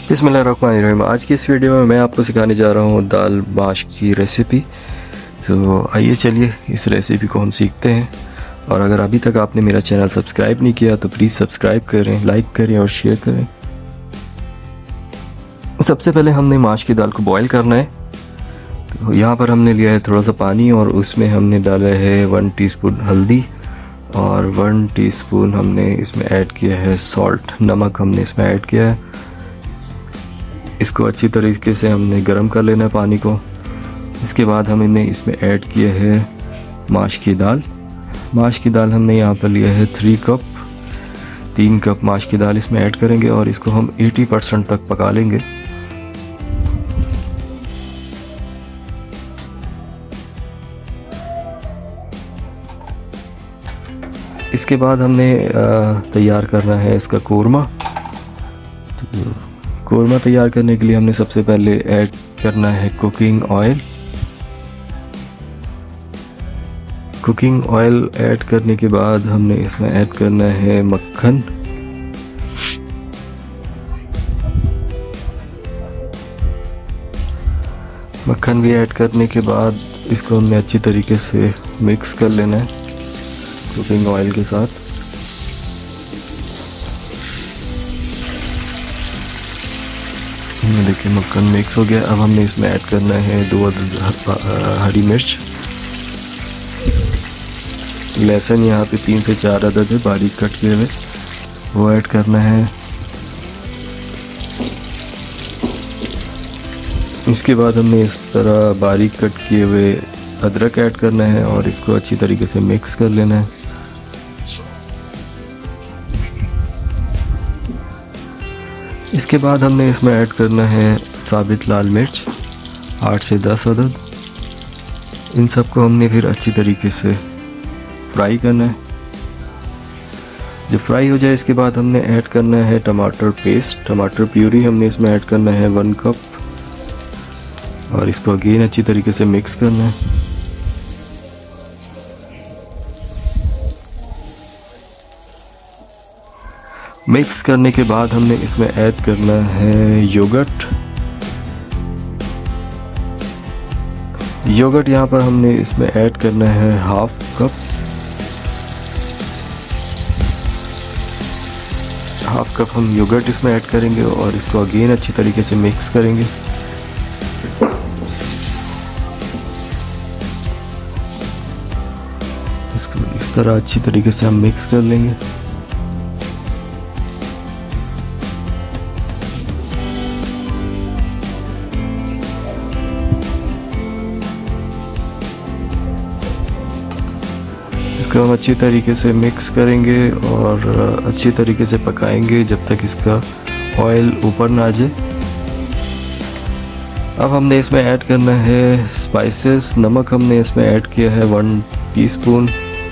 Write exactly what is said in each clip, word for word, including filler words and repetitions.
बिस्मिल्लाहिर्रहमानिर्रहीम। आज की इस वीडियो में मैं आपको सिखाने जा रहा हूँ दाल माश की रेसिपी। तो आइए चलिए इस रेसिपी को हम सीखते हैं। और अगर अभी तक आपने मेरा चैनल सब्सक्राइब नहीं किया तो प्लीज़ सब्सक्राइब करें, लाइक करें और शेयर करें। सबसे पहले हमने माश की दाल को बॉईल करना है। तो यहाँ पर हमने लिया है थोड़ा सा पानी और उसमें हमने डाला है वन टीस्पून हल्दी और वन टीस्पून हमने इसमें ऐड किया है सॉल्ट, नमक हमने इसमें ऐड किया है। इसको अच्छी तरीके से हमने गर्म कर लेना है पानी को। इसके बाद हमने इसमें ऐड किया है माश की दाल। माश की दाल हमने यहाँ पर लिया है थ्री कप, तीन कप माश की दाल इसमें ऐड करेंगे और इसको हम अस्सी परसेंट तक पका लेंगे। इसके बाद हमने तैयार करना है इसका कोरमा। तो कोरमा तैयार करने के लिए हमने सबसे पहले ऐड करना है cooking oil. Cooking oil add करने के बाद हमने इसमें ऐड करना है मक्खन। मक्खन भी ऐड करने के बाद इसको हमने अच्छी तरीके से मिक्स कर लेना है कुकिंग ऑयल के साथ। देखिए मक्खन मिक्स हो गया। अब हमने इसमें ऐड करना है दो अदद हरी मिर्च। लहसुन यहाँ पे तीन से चार अदद है बारीक कट किए हुए, वो ऐड करना है। इसके बाद हमने इस तरह बारीक कट किए हुए अदरक ऐड करना है और इसको अच्छी तरीके से मिक्स कर लेना है। इसके बाद हमने इसमें ऐड करना है साबित लाल मिर्च, आठ से दस अदद। इन सबको हमने फिर अच्छी तरीके से फ्राई करना है। जब फ्राई हो जाए इसके बाद हमने ऐड करना है टमाटर पेस्ट, टमाटर प्यूरी हमने इसमें ऐड करना है वन कप और इसको अगेन अच्छी तरीके से मिक्स करना है। मिक्स करने के बाद हमने इसमें ऐड करना है योगर्ट। योगर्ट यहाँ पर हमने इसमें ऐड करना है हाफ कप। हाफ कप हम योगर्ट इसमें ऐड करेंगे और इसको अगेन अच्छी तरीके से मिक्स करेंगे। इसको इस तरह अच्छी तरीके से हम मिक्स कर लेंगे। इसको हम अच्छी तरीके से मिक्स करेंगे और अच्छी तरीके से पकाएंगे जब तक इसका ऑयल ऊपर ना आ जाए। अब हमने इसमें ऐड करना है स्पाइसेस। नमक हमने इसमें ऐड किया है वन टीस्पून।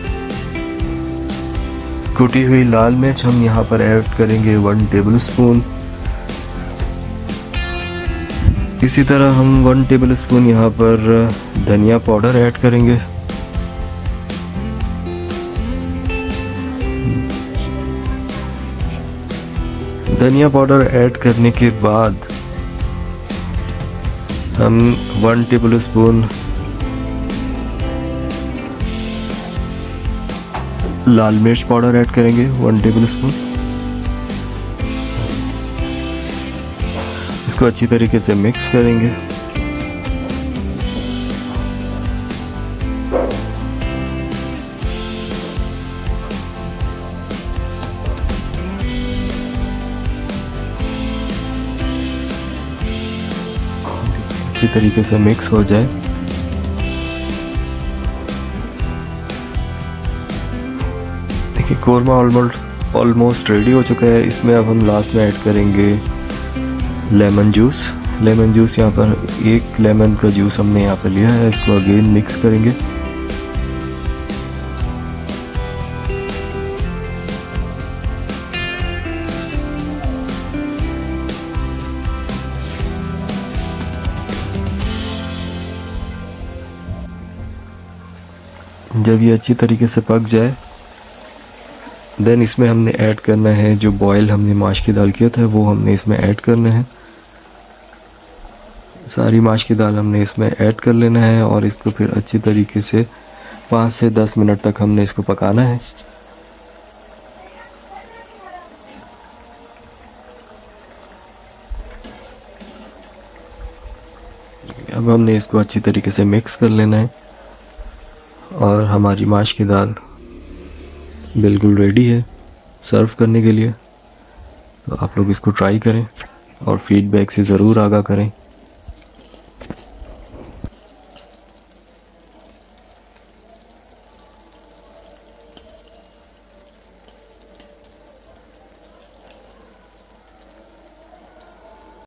कुटी हुई लाल मिर्च हम यहाँ पर ऐड करेंगे वन टेबल स्पून। इसी तरह हम वन टेबल स्पून यहाँ पर धनिया पाउडर ऐड करेंगे। धनिया पाउडर ऐड करने के बाद हम वन टेबल स्पून लाल मिर्च पाउडर ऐड करेंगे, वन टेबल स्पून। इसको अच्छी तरीके से मिक्स करेंगे। अच्छी तरीके से मिक्स हो जाए। देखिए कोरमा ऑलमोस्ट ऑलमोस्ट रेडी हो चुका है। इसमें अब हम लास्ट में ऐड करेंगे लेमन जूस। लेमन जूस यहाँ पर एक लेमन का जूस हमने यहाँ पर लिया है। इसको अगेन मिक्स करेंगे। जब ये अच्छी तरीके से पक जाए देन इसमें हमने ऐड करना है जो बॉयल हमने माश की दाल किया था वो हमने इसमें ऐड करना है। सारी माश की दाल हमने इसमें ऐड कर लेना है और इसको फिर अच्छी तरीके से पाँच से दस मिनट तक हमने इसको पकाना है। अब हमने इसको अच्छी तरीके से मिक्स कर लेना है और हमारी माश की दाल बिल्कुल रेडी है सर्व करने के लिए। तो आप लोग इसको ट्राई करें और फीडबैक से ज़रूर आगाह करें।